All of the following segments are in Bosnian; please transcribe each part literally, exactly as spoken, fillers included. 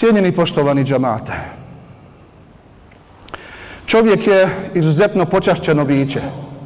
Cijenjeni poštovani džamate, čovjek je izuzetno počašćeno biće.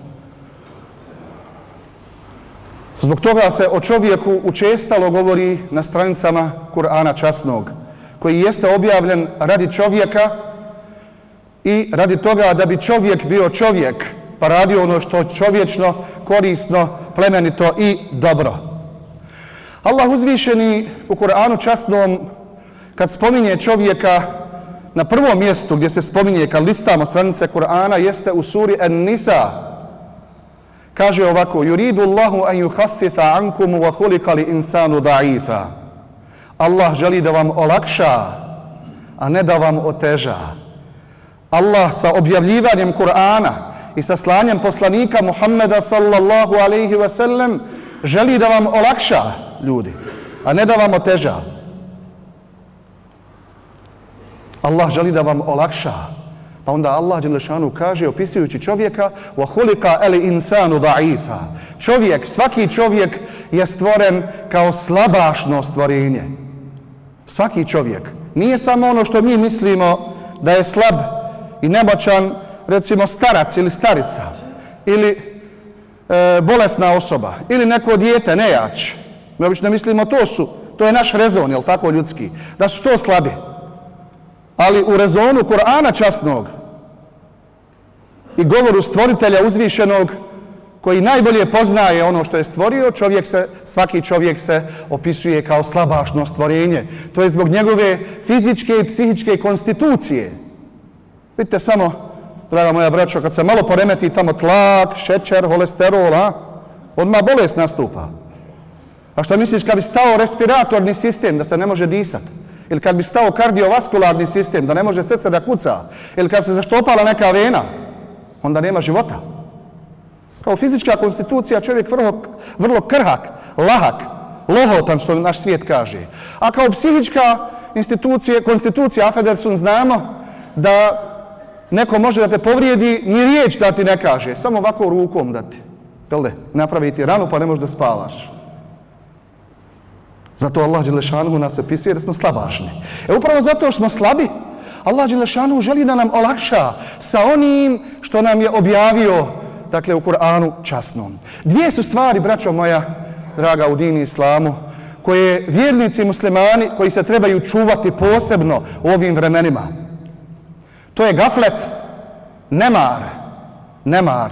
Zbog toga se o čovjeku učestalo govori na stranicama Kur'ana časnog, koji jeste objavljen radi čovjeka i radi toga da bi čovjek bio čovjek, pa radio ono što je čovječno, korisno, plemenito i dobro. Allah uzvišeni u Kur'anu časnom, kad spominje čovjeka, na prvom mjestu gdje se spominje, kad listamo stranice Kur'ana, jeste u suri An-Nisa. Kaže ovako: Yuridu Allahu an yukhaffifa ankum wa khuliqa al-insanu da'ifa. Allah želi da vam olakša, a ne da vam oteža. Allah sa objavljivanjem Kur'ana i sa slanjem poslanika Muhammeda sallallahu alejhi ve sellem želi da vam olakša, ljudi, a ne da vam oteža. Allah želi da vam olakša. Pa onda Allah dželešanu kaže, opisujući čovjeka: wa khuliqa al-insanu da'ifa. Čovjek, svaki čovjek je stvoren kao slabašno stvorenje. Svaki čovjek. Nije samo ono što mi mislimo da je slab i nemoćan, recimo starac ili starica, ili e, bolesna osoba, ili neko dijete, nejač. Mi obično mislimo to su, to je naš rezon, jel tako, ljudski, da su to slabi. Ali u rezonu Kur'ana časnog i govoru stvoritelja uzvišenog, koji najbolje poznaje ono što je stvorio, čovjek se, svaki čovjek se opisuje kao slabašno stvorenje. To je zbog njegove fizičke i psihičke konstitucije. Vidite samo, draga moja braćo, kad se malo poremeti tamo tlak, šećer, holesterol, a, odmah bolest nastupa. A što misliš kad bi stao respiratorni sistem da se ne može disati? Ili kad bi stao kardiovaskularni sistem da ne može srce da kuca? Ili kad se zaštopala neka vena? Onda nema života. Kao fizička konstitucija čovjek vrlo, vrlo krhak, lahak, lohotan, što naš svijet kaže. A kao psihička institucija, konstitucija, afedersun, znamo da neko može da te povrijedi, ni riječ da ti ne kaže, samo ovako rukom da ti, jel de, napraviti ranu pa ne možeš da spavaš. Zato Allah dželešanu nas opisuje da smo slabašni. E upravo zato što smo slabi, Allah dželešanu želi da nam olakša sa onim što nam je objavio, dakle, u Kur'anu časnom. Dvije su stvari, braćo moja, draga, u dini islamu, koje vjernici muslimani, koji se trebaju čuvati posebno u ovim vremenima. To je gaflet, nemar, nemar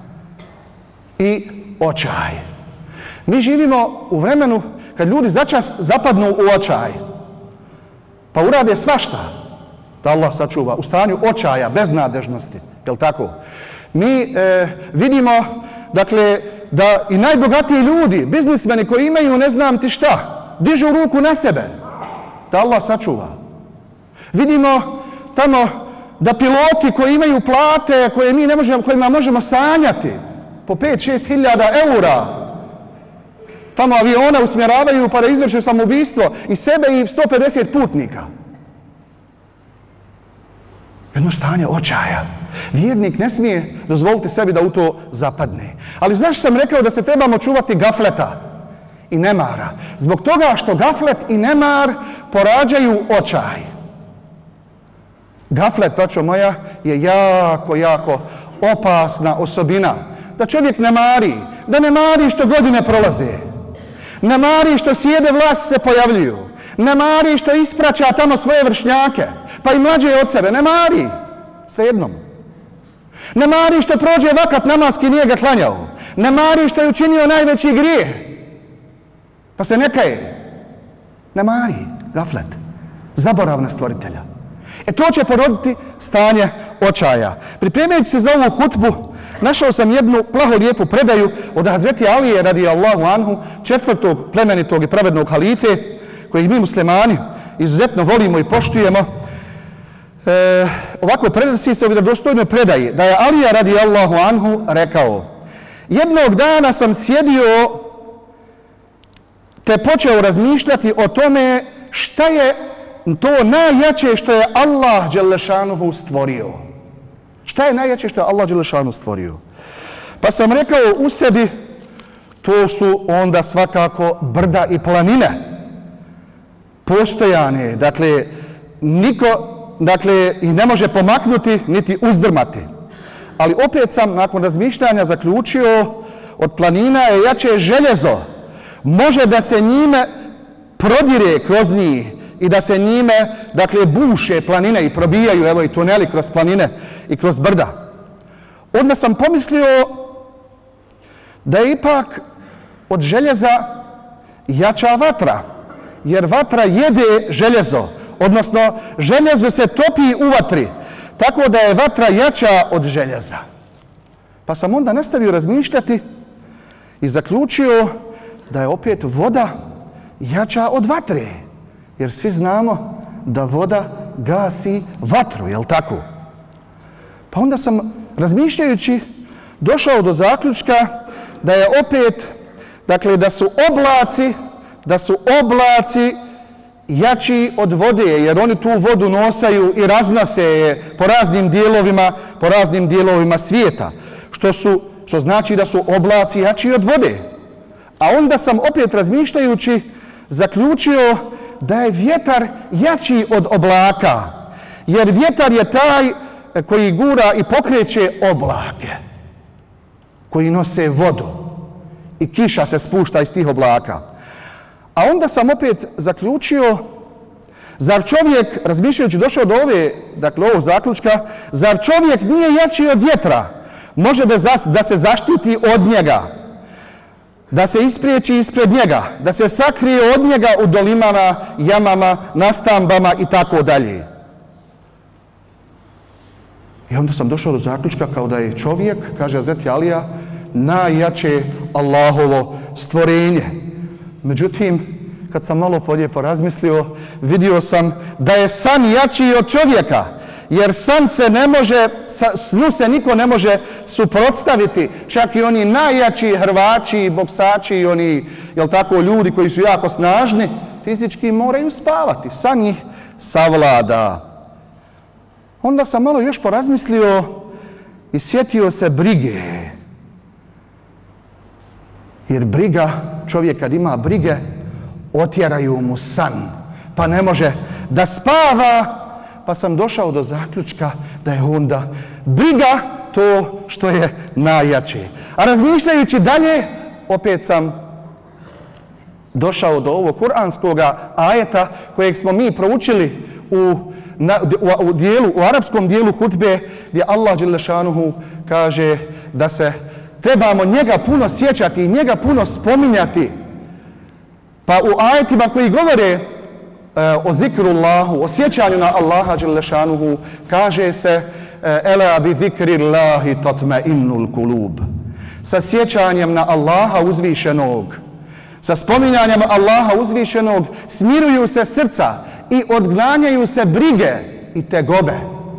i očaj. Mi živimo u vremenu kad ljudi začas zapadnu u očaj, pa urade svašta, da Allah sačuva, u stanju očaja, beznadežnosti, je li tako? Mi e, vidimo, dakle, da i najbogatiji ljudi, biznismeni koji imaju ne znam ti šta, dižu ruku na sebe, da Allah sačuva. Vidimo tamo da piloti koji imaju plate koje mi ne možemo, kojima možemo sanjati, po pet šest hiljada eura, tamo aviona usmjeravaju pa da izvrše samoubistvo i sebe i sto pedeset putnika. Jedno stanje očaja. Vjernik ne smije dozvoliti sebi da u to zapadne. Ali znaš, sam rekao da se trebamo čuvati gafleta i nemara. Zbog toga što gaflet i nemar porađaju očaj. Gaflet, braćo moja, je jako, jako opasna osobina. Da čovjek ne mari, da ne mari što godine prolaze. Ne mari što sjede vlast se pojavljuju. Ne mari što ispraća tamo svoje vršnjake, pa i mlađe od sebe. Ne mari, svejednom. Ne mari što prođe vakat namaski, nije ga klanjao. Ne mari što je učinio najveći grijeh, pa se ne kaje. Ne mari, gaflet, zaborav na stvoritelja. E to će poroditi stanje očaja. Pripremajući se za ovu hutbu, našao sam jednu plaho lijepu predaju od Hazreti Alije radijallahu anhu, četvrtog plemenitog i pravednog halife, kojeg mi muslimani izuzetno volimo i poštujemo. E, ovako predaci se u vjerodostojnoj predaji da je Alija radijallahu anhu rekao: jednog dana sam sjedio te počeo razmišljati o tome šta je to najjače što je Allah dželešanuhu stvorio. Šta je najjače što je Allah dželešanuhu stvorio? Pa sam rekao u sebi, to su onda svakako brda i planine. Postojane, dakle, niko, dakle, i ne može pomaknuti niti uzdrmati. Ali opet sam nakon razmišljanja zaključio, od planina je jače željezo. Može da se njime prodire kroz njih i da se njime, dakle, buše planine i probijaju, evo i tuneli kroz planine i kroz brda. Onda sam pomislio da je ipak od željeza jača vatra, jer vatra jede željezo, odnosno željezo se topi u vatri, tako da je vatra jača od željeza. Pa sam onda nastavio razmišljati i zaključio da je opet voda jača od vatre, jer svi znamo da voda gasi vatru, jel tako? Pa onda sam, razmišljajući, došao do zaključka da je opet, dakle, da su oblaci, da su oblaci jači od vode, jer oni tu vodu nosaju i raznose je po raznim dijelovima, po raznim dijelovima svijeta, što su, što znači da su oblaci jači od vode. A onda sam opet razmišljajući zaključio da je vjetar jači od oblaka, jer vjetar je taj koji gura i pokreće oblake, koji nose vodu i kiša se spušta iz tih oblaka. A onda sam opet zaključio, zar čovjek, razmišljajući, došao do ove, dakle, ovog zaključka, zar čovjek nije jači od vjetra? Može da, zas, da se zaštiti od njega, da se ispriječi ispred njega, da se sakrije od njega u dolinama, jamama, nastambama i tako dalje. I onda sam došao do zaključka kao da je čovjek, kaže Hazreti Alija, najjače Allahovo stvorenje. Međutim, kad sam malo polje porazmislio, vidio sam da je san jači od čovjeka, jer san se ne može, snu se niko ne može suprotstaviti, čak i oni najjači hrvači, boksači i oni, jel tako, ljudi koji su jako snažni, fizički moraju spavati, san ih savlada. Onda sam malo još porazmislio i sjetio se brige. Jer briga, čovjek kad ima brige, otjeraju mu san, pa ne može da spava, pa sam došao do zaključka da je onda briga to što je najjače. A razmišljajući dalje, opet sam došao do ovog kuranskog ajeta kojeg smo mi proučili u, na, u, u, dijelu, u arapskom dijelu hutbe, gdje Allah dželle šanuhu kaže da se trebamo njega puno sjećati i njega puno spominjati. Pa u ajetima koji govore e, o zikrullahu, o sjećanju na Allaha dželle šanuhu, kaže se ela bi zikrillahi tatma'innul kulub. Sa sjećanjem na Allaha uzvišenog, sa spominjanjem Allaha uzvišenog smiruju se srca i odganjaju se brige i tegobe.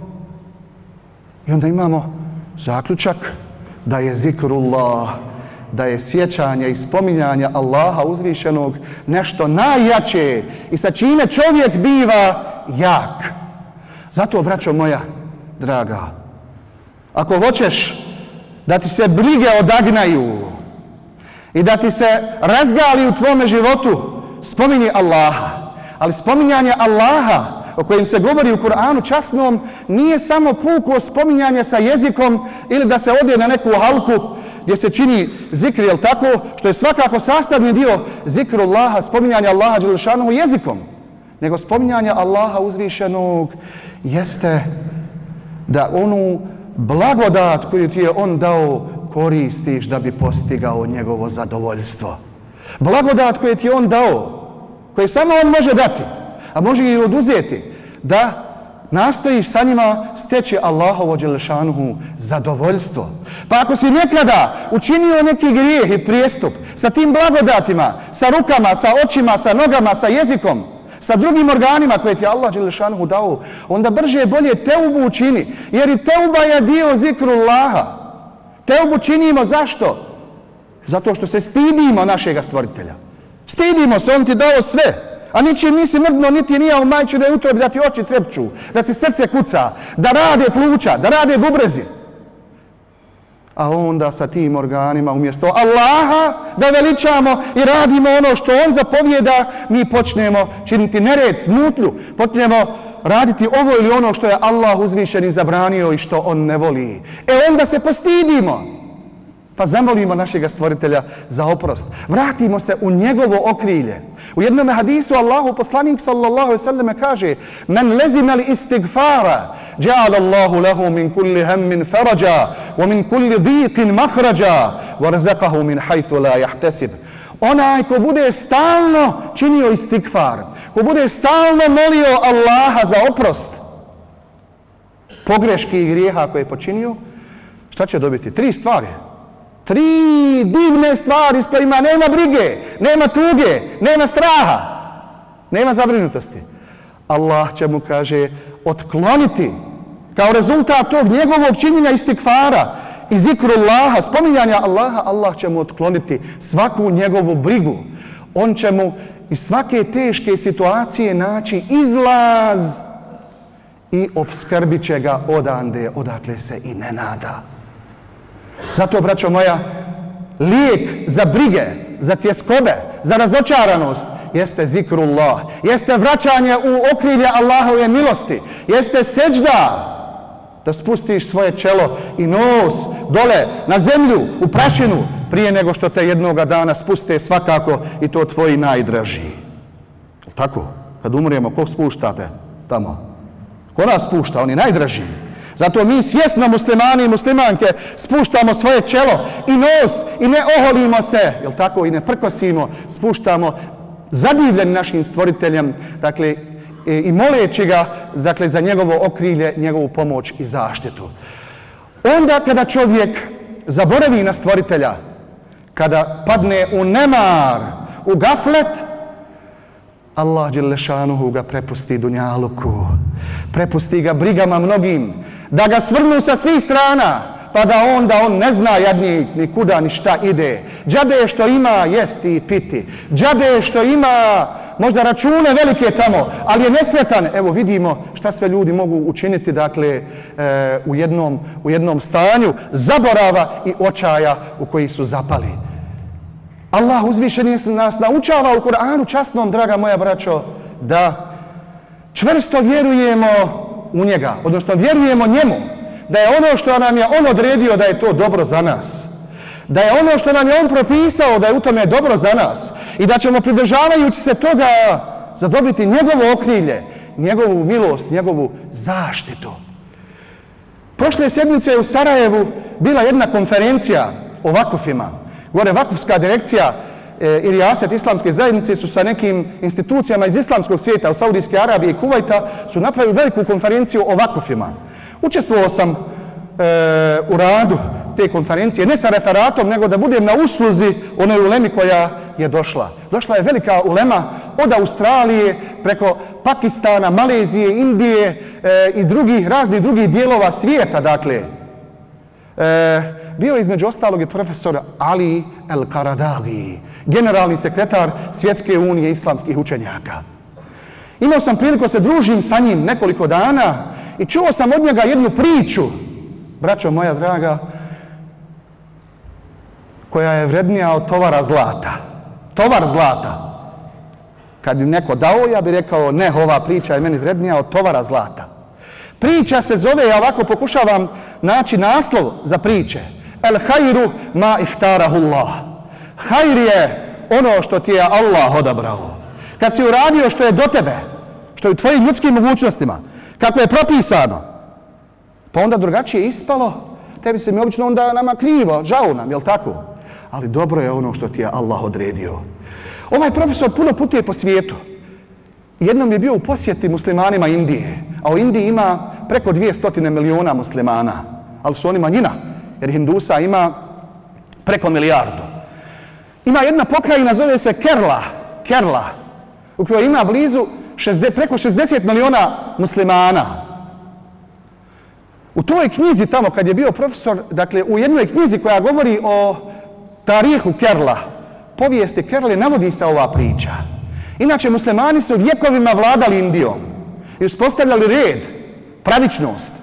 I onda imamo zaključak da je zikrullah, da je sjećanje i spominjanje Allaha uzvišenog nešto najjače i sa čime čovjek biva jak. Zato, braćo moja draga, ako hoćeš da ti se brige odagnaju i da ti se razgali u tvome životu, spominji Allaha. Ali spominjanje Allaha o kojem se govori u Kur'anu časnom nije samo puko spominjanje sa jezikom ili da se ode na neku halku gdje se čini zikr, jel tako, što je svakako sastavni dio zikrullaha, spominjanje Allaha dželle šanuhu jezikom, nego spominjanje Allaha uzvišenog jeste da onu blagodat koju ti je on dao koristiš da bi postigao njegovo zadovoljstvo. Blagodat koju ti je on dao, koje samo on može dati, a može i oduzeti, da nastojiš sa njima steći Allahovo dželle šanuhu zadovoljstvo. Pa ako si nekada učinio neki grijeh i prijestup sa tim blagodatima, sa rukama, sa očima, sa nogama, sa jezikom, sa drugim organima koje ti je Allah dželle šanuhu dao, onda brže bolje teubu učini, jer i teuba je dio zikrullaha. Teubu činimo zašto? Zato što se stidimo našega stvoritelja. Stidimo se, on ti dao sve. A ničim nisi mrdno, niti nije u majčinoj utrobi da ti oči trepču, da ti srce kuca, da rade pluća, da rade bubrezi. A onda sa tim organima umjesto Allaha da veličamo i radimo ono što on zapovjeda, mi počnemo činiti nered, smutnju, počnemo raditi ovo ili ono što je Allah uzvišeni zabranio i što on ne voli. E onda se postidimo. Pa zamolimo našega stvoritelja za oprost. Vratimo se u njegovo okrilje. U jednom hadisu Allahu poslanik sallallahu alejhi ve selleme kaže: "Men lezima li istighfara, ja'ala Allahu lahu min kulli hammin faraja, wa min kulli dhiqin makhraja, wa razaqahu min haythu la yahtasib." Onaj ko bude stalno činio istigfar, ko bude stalno molio Allaha za oprost pogreški i grijeha koje je počinio, šta će dobiti? Tri stvari. Tri divne stvari s kojima nema brige, nema tuge, nema straha, nema zabrinutosti. Allah će mu, kaže, otkloniti kao rezultat tog njegovog činjenja istigfara i zikrullaha, spominjanja Allaha, Allah će mu otkloniti svaku njegovu brigu. On će mu iz svake teške situacije naći izlaz i opskrbit će ga odande, odakle se i ne nada. Zato, braćo moja, lijek za brige, za tjeskobe, za razočaranost jeste zikrullah, jeste vraćanje u okrilje Allahove milosti, jeste seđda, da spustiš svoje čelo i nos dole na zemlju, u prašinu, prije nego što te jednoga dana spuste svakako i to tvoji najdraži. Tako, kad umremo, ko spuštate tamo? Ko nas spušta? Oni najdraži. Zato mi svjesno muslimani i muslimanke spuštamo svoje čelo i nos i ne oholimo se, jel tako, i ne prkosimo, spuštamo zadivljeni našim stvoriteljem, dakle, i moleći ga, dakle, za njegovo okrilje, njegovu pomoć i zaštitu. Onda kada čovjek zaboravi na stvoritelja, kada padne u nemar, u gaflet, Allah dželešanuhu ga prepusti dunjaluku, prepusti ga brigama mnogim, da ga svrnu sa svih strana, pa da onda on ne zna jadnik ni kuda ni šta ide. Džabe što ima jesti i piti, džabe što ima možda račune velike tamo, ali je nesretan. Evo vidimo šta sve ljudi mogu učiniti, dakle, e, u, jednom, u jednom stanju zaborava i očaja u koji su zapali. Allah uzvišeni nas naučava u Kur'anu časnom, draga moja braćo, da čvrsto vjerujemo u njega, odnosno vjerujemo njemu, da je ono što nam je on odredio da je to dobro za nas, da je ono što nam je on propisao da je u tome dobro za nas i da ćemo pridržavajući se toga zadobiti njegovo okrilje, njegovu milost, njegovu zaštitu. Prošle sedmice u Sarajevu bila jedna konferencija o vakufima. Gore vakufska direkcija e, i rijaset islamske zajednice su sa nekim institucijama iz islamskog svijeta, u Saudijske Arabije i Kuvajta, su napravili veliku konferenciju o vakufima. Učestvovao sam e, u radu te konferencije, ne sa referatom, nego da budem na usluzi onoj ulemi koja je došla. Došla je velika ulema od Australije, preko Pakistana, Malezije, Indije e, i drugih, raznih drugih dijelova svijeta, dakle. E, bio je između ostalog i profesor Ali El-Karadali, generalni sekretar Svjetske unije islamskih učenjaka. Imao sam priliku se družim sa njim nekoliko dana i čuo sam od njega jednu priču, braćo moja draga, koja je vrednija od tovara zlata. Tovar zlata. Kad bi neko dao, ja bih rekao, ne, ova priča je meni vrednija od tovara zlata. Priča se zove, ja ovako pokušavam naći naslov za priče. El hajru ma ihtarahu Allah. Hajr je ono što ti je Allah odabrao. Kad si uradio što je do tebe, što je u tvojim ljudskim mogućnostima, kako je propisano, pa onda drugačije ispalo, tebi se mi obično onda nama krivo, žao nam, jel tako? Ali dobro je ono što ti je Allah odredio. Ovaj profesor puno putuje po svijetu. Jednom je bio u posjeti muslimanima Indije, a u Indiji ima preko dvjesto miliona muslimana, ali su oni manjina, jer Hindusa ima preko milijardu. Ima jedna pokrajina, zove se Kerala, Kerala, u kojoj ima blizu šezdeset, preko šezdeset miliona muslimana. U toj knjizi tamo, kad je bio profesor, dakle u jednoj knjizi koja govori o tarihu Kerala, povijesti Kerale, navodi se ova priča. Inače, muslimani su vjekovima vladali Indijom i uspostavljali red, pravičnost.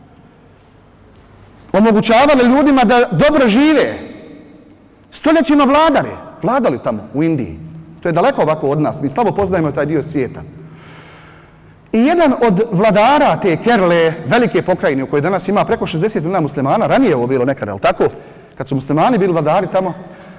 Omogućavali ljudima da dobro žive. Stoljećima vladali, vladali tamo u Indiji. To je daleko ovako od nas, mi slabo poznajemo taj dio svijeta. I jedan od vladara te Kerle, velike pokrajine u kojoj danas ima preko šezdeset milijuna muslimana, ranije je ovo bilo nekada, ali tako, kad su muslimani bili vladari tamo,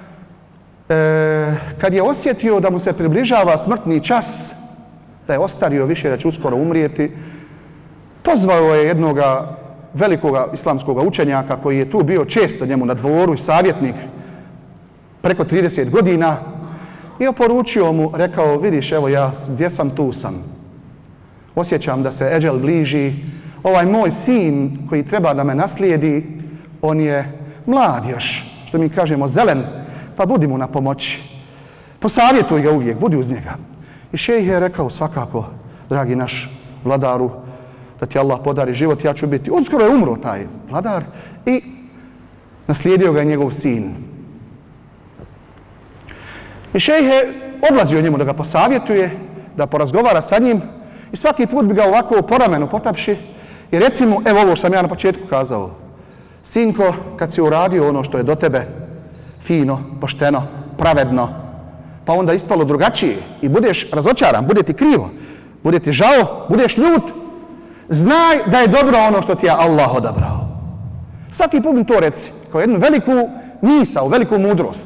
e, kad je osjetio da mu se približava smrtni čas, da je ostario više, da će uskoro umrijeti, pozvao je jednog velikog islamskog učenjaka koji je tu bio često njemu na dvoru i savjetnik preko trideset godina i oporučio mu, rekao, vidiš, evo ja, gdje sam, tu sam. Osjećam da se eđel bliži. Ovaj moj sin koji treba da me naslijedi, on je mlad još, što mi kažemo zelen, pa budi mu na pomoći. Posavjetuj ga uvijek, budi uz njega. I šejh je rekao, svakako, dragi naš vladaru, da ti Allah podari život, ja ću biti. Uskoro je umro taj vladar i naslijedio ga je njegov sin. I šejh je odlazio njemu da ga posavjetuje, da porazgovara sa njim i svaki put bi ga ovako po ramenu potapši i recimo, evo ovo što sam ja na početku kazao, sinko, kad si uradio ono što je do tebe fino, pošteno, pravedno, pa onda ispalo drugačije i budeš razočaran, bude ti krivo, bude ti žao, budeš ljut, znaj da je dobro ono što ti je Allah odabrao. Svaki put mi to reci, kao jednu veliku misao, veliku mudrost.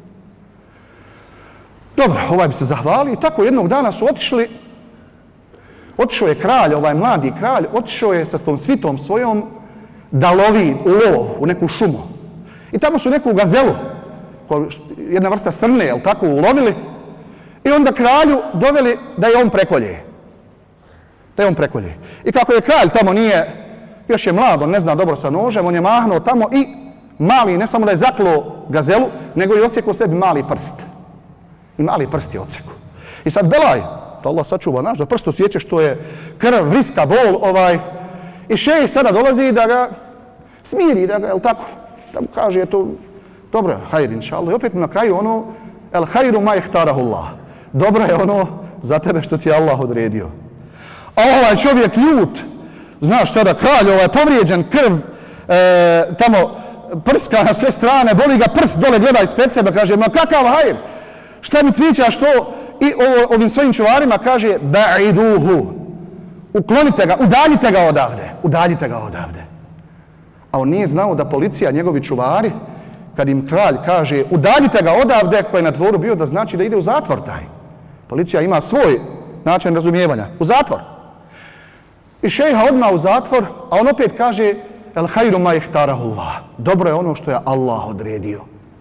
Dobro, ovaj bi se zahvalio i tako jednog dana su otišli, otišao je kralj, ovaj mladi kralj, otišao je sa tom svitom svojom da lovi u lov, u neku šumu. I tamo su neku gazelu, jedna vrsta srne, jel tako, ulovili i onda kralju doveli da je on prekolje. Da je on prekolje. I kako je kralj tamo nije, još je mlad, on ne zna dobro sa nožem, on je mahnuo tamo i mali, ne samo da je zaklo gazelu, nego je odsjekao sebi mali prst. I mali prst je odsjekao. I sad belaj, da Allah sačuva naš, da prst odsjeće što je krv, vriska, bol, ovaj, i šejh sada dolazi da ga smiri, da ga, jel tako, da mu kaže, je to dobro, hajr, inša Allah. I opet na kraju ono, el hajru ma ihtarahullah. Dobro je ono za tebe što ti je Allah odredio. A ovaj čovjek ljut, znaš sada, kralj, ovaj povrijeđen, krv, e, tamo prska na sve strane, boli ga prst, dole gleda ispred sebe, kaže, ma kakav hajr, šta mi pričaš to? I ovo, ovim svojim čuvarima kaže, ba'iduhu, uklonite ga, udaljite ga odavde, udaljite ga odavde. A on nije znao da policija, njegovi čuvari, kad im kralj kaže, udaljite ga odavde, koji je na dvoru bio, da znači da ide u zatvor taj. Policija ima svoj način razumijevanja, u zatvor. I šejha odmah u zatvor, a on opet kaže, el hajru ma ihtarahullah, dobro je ono što je Allah odredio.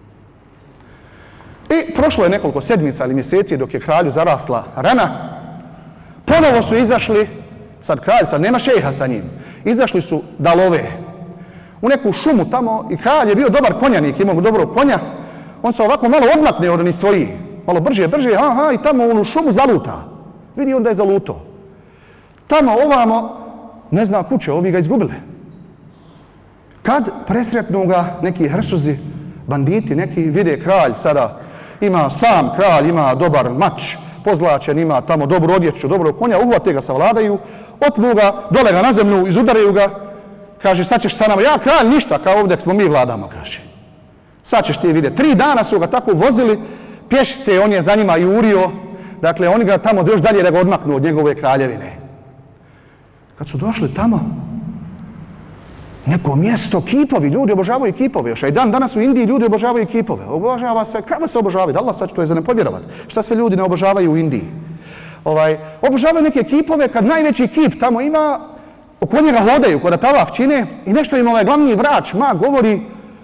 I prošlo je nekoliko sedmica ili mjeseci dok je kralju zarasla rana. Ponovo su izašli, sad kralj, sad nema šejha sa njim, izašli su da love u neku šumu tamo i kralj je bio dobar konjanik, imao dobrog konja. On se ovako malo odmakne od onih svojih, malo brže, brže, aha, i tamo u šumu zaluta. Vidi on da je zalutao. Tamo ovamo, ne zna kuće, ovi ga izgubili. Kad presretnu ga neki hrsuzi, banditi, neki vide kralj sada, ima sam kralj, ima dobar mač, pozlačen, ima tamo dobru odjeću, dobrog konja, uhvate ga, savladaju, otmu ga, dole ga na zemlju, izudaraju ga, kaže, sad ćeš sa nama, ja kralj ništa, kao ovdje smo mi vladamo, kaže. Sad ćeš ti vidjeti. Tri dana su ga tako vozili, pješice, on je za njima jurio, dakle, oni ga tamo još dalje da ga odmaknu od njegove kraljevine. Kad su došli tamo, neko mjesto, kipovi, ljudi obožavaju kipove još, a i dan danas u Indiji ljudi obožavaju kipove. Obožava se, kako se obožavaju? Da Allah sad to je za ne povjerovati. Šta sve ljudi ne obožavaju u Indiji? Ovaj, obožavaju neke kipove kad najveći kip tamo ima, oko njega hodaju, kod tavaf čine i nešto im ovaj glavni vrač, mag, govori,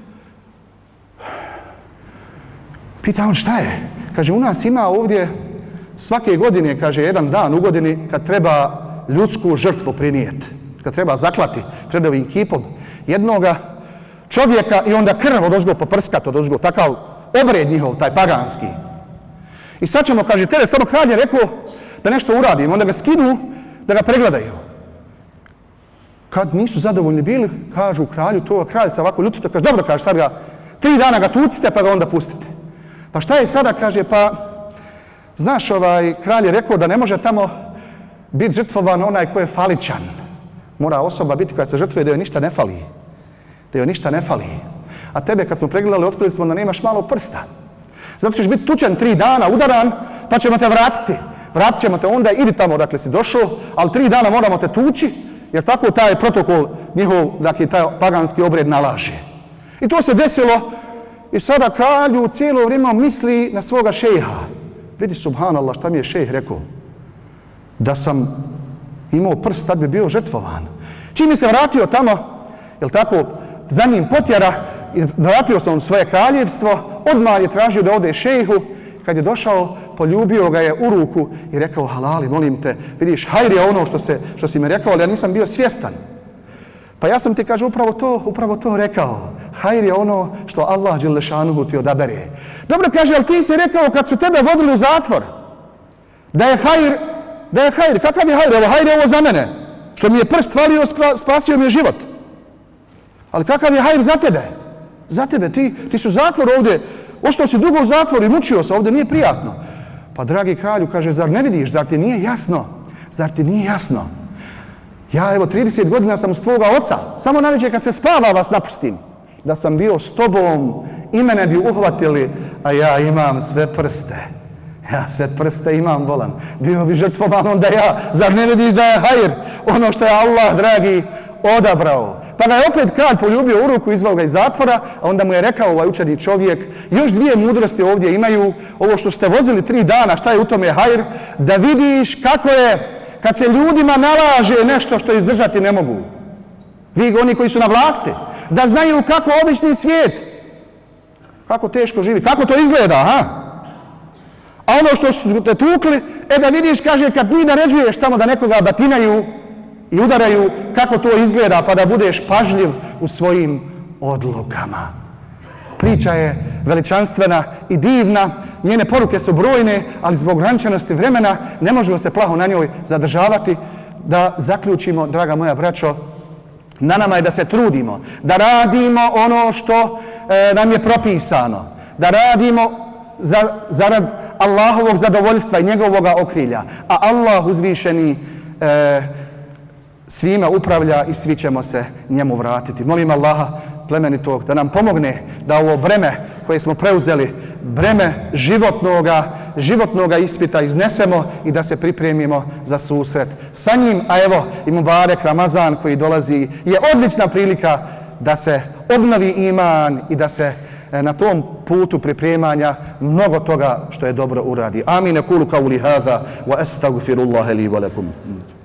pita on šta je? Kaže, u nas ima ovdje svake godine, kaže, jedan dan u godini kad treba ljudsku žrtvu prinijeti. Kad treba zaklati pred ovim kipom jednoga čovjeka i onda krv odozgo poprskat odozgo, takav obred njihov, taj paganski. I sad ćemo, kaže, tebe samo kralj je rekao da nešto uradimo, onda ga skinu da ga pregledaju. Kad nisu zadovoljni bili, kažu kralju, to kralj se ovako ljutito, kaže, dobro, kaže, sad ga, tri dana ga tucite pa ga onda pustite. Pa šta je sada, kaže, pa, znaš, ovaj, kralj je rekao da ne može tamo biti žrtvovan onaj ko je faličan. Mora osoba biti kada se žrtvuje da joj ništa ne fali. Da joj ništa ne fali. A tebe kad smo pregledali, otkrili smo da nemaš malo prsta. Zato ćeš biti tučen tri dana, udaran, pa ćemo te vratiti. vratit ćemo te onda, idi tamo odakle si došao, ali tri dana moramo te tući, jer tako taj protokol njihov, dakle, taj paganski obred nalaže. I to se desilo i sada kralju cijelo vrijeme misli na svoga šejha. Vidi, subhanallah, šta mi je šejh rekao? Da sam imao prst, tad bi bio žrtvovan. Čim mi se vratio tamo, jel tako, za njim potjera, i vratio sam u svoje kraljevstvo, odmah je tražio da ode šejhu. Kad je došao, poljubio ga je u ruku i rekao, halali, molim te, vidiš, hajr je ono što, se, što si mi rekao, ali ja nisam bio svjestan. Pa ja sam ti, kaže, upravo to, upravo to rekao. Hajr je ono što Allah dželle šanuhu ti odabere. Dobro, kaže, ali ti si rekao kad su tebe vodili u zatvor, da je hajr, da je hajr, kakav je hajr? Evo, hajr je ovo za mene. Što mi je prst falio, spasio mi je život. Ali kakav je hajr za tebe? Za tebe, ti, ti su zatvor ovdje, ostao si dugo u zatvoru i mučio se, ovdje nije prijatno. Pa, dragi kralju, kaže, zar ne vidiš, zar ti nije jasno? Zar ti nije jasno? Ja, evo, trideset godina sam s tvoga oca, samo navečer kad se spava vas napustim, da sam bio s tobom i mene bi uhvatili, a ja imam sve prste. Ja sve prste imam, volan. Bio bi žrtvovan onda ja, zar ne vidiš da je hajr ono što je Allah, dragi, odabrao? Pa ga je opet kralj poljubio u ruku, izvao ga iz zatvora, a onda mu je rekao ovaj učeni čovjek, još dvije mudrosti ovdje imaju, ovo što ste vozili tri dana, šta je u tome hajr, da vidiš kako je kad se ljudima nalaže nešto što izdržati ne mogu. Vi, oni koji su na vlasti, da znaju kako obični svijet, kako teško živi, kako to izgleda, ha? A ono što su te tukli, e da vidiš, kaže, kad ti naređuješ tamo da nekoga batinaju i udaraju, kako to izgleda, pa da budeš pažljiv u svojim odlukama. Priča je veličanstvena i divna, njene poruke su brojne, ali zbog ograničenosti vremena ne možemo se plaho na njoj zadržavati. Da zaključimo, draga moja braćo, na nama je da se trudimo, da radimo ono što e, nam je propisano, da radimo za, zarad Allahovog zadovoljstva i njegovog okrilja, a Allah uzvišeni e, svima upravlja i svi ćemo se njemu vratiti. Molim Allaha plemenitog da nam pomogne da ovo breme koje smo preuzeli, breme životnoga, životnoga ispita iznesemo i da se pripremimo za susret sa njim. A evo i Mubarek Ramazan koji dolazi je odlična prilika da se obnovi iman i da se na tom putu pripremanja mnogo toga što je dobro uradi. Amin. Kulu kauli hadha wa astaghfirullaha li wa lakum.